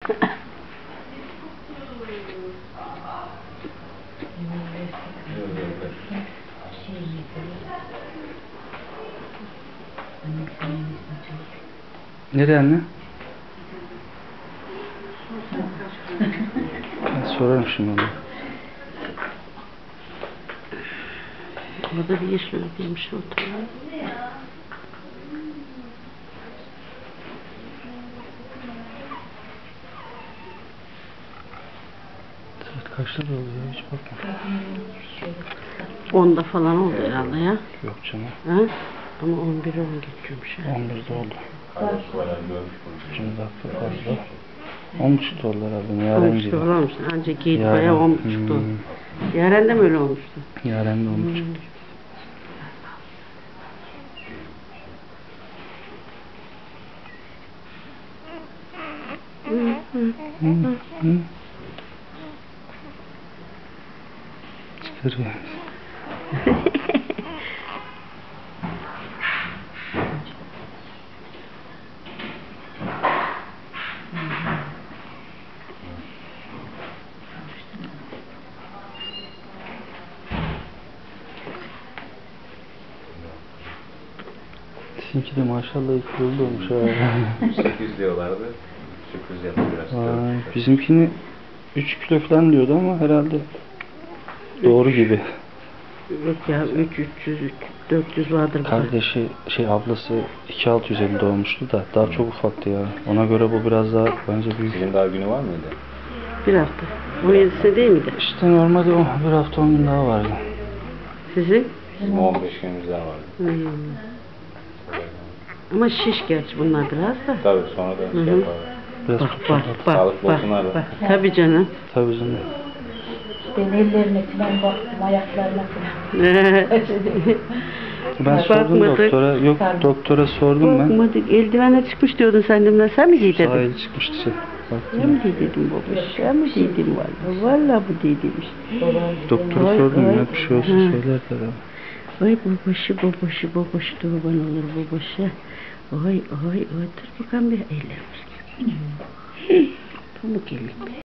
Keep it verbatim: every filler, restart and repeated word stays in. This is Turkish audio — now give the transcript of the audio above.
Nereye anne? Ben sorarım şimdi onu. Orada bir yeşil ödeymiş oturuyor. Saat kaçta da oluyor hiç bakma. Onda falan oldu herhalde ya. Yok canım. Ha? Ama on bir on geçiyormuş ya. on birde oldu. Şimdi dakika fazla. on buçukta oldu herhalde. Yaren gibi. on olmuş. Ancak giyip bayağı on buçukta oldu. Hmm. Yaren de mi öyle olmuştu? Yaren de on buçukta. Hmm. Hı hı. Hı hı. Çıkarıyor. Sizinki de maşallah iki yılda olmuş ha. sekiz diyorlardı. Sürpriz yaptı biraz. Vay, bizimkini üç kilo falan diyordu ama herhalde doğru gibi. Yok ya üç üç yüz dört yüz vardır. Kardeşi şey ablası iki altı yüz elli doğmuştu da daha çok ufaktı ya. Ona göre bu biraz daha bence büyük. Sizin daha günü var mıydı? Bir hafta. on yedisi değil miydi? İşte normalde o bir hafta on gün daha vardı. Sizin? Bizim on beş günümüz daha vardı. Hmm. Ama şiş gerçi bunlar biraz da. Tabii sonra da şey yaparlar. Biraz Bak tutarlar. bak bak Sağlıklı bak, olsunlar da. bak. Tabii canım. Tabii canım. Ben ellerine falan baktım, ayaklarına falan. Ben sordum Bakmadık. doktora. Yok doktora sordum ben. Bakmadık. Eldivenler çıkmış diyordun sen de. Sen mi giydin? Sahil çıkmıştı. Şey. Ben mi dedim babuş? Ben mi dedim valla? Valla bu dedim işte. Doktora Ay, sordum ay. ya bir şey olsa Ha. söyler dedi. Ay babaşı babaşı babaşı kurban olur babaşı. Ay ay ay dur bakalım bir ellerimiz. Pamuk ellik.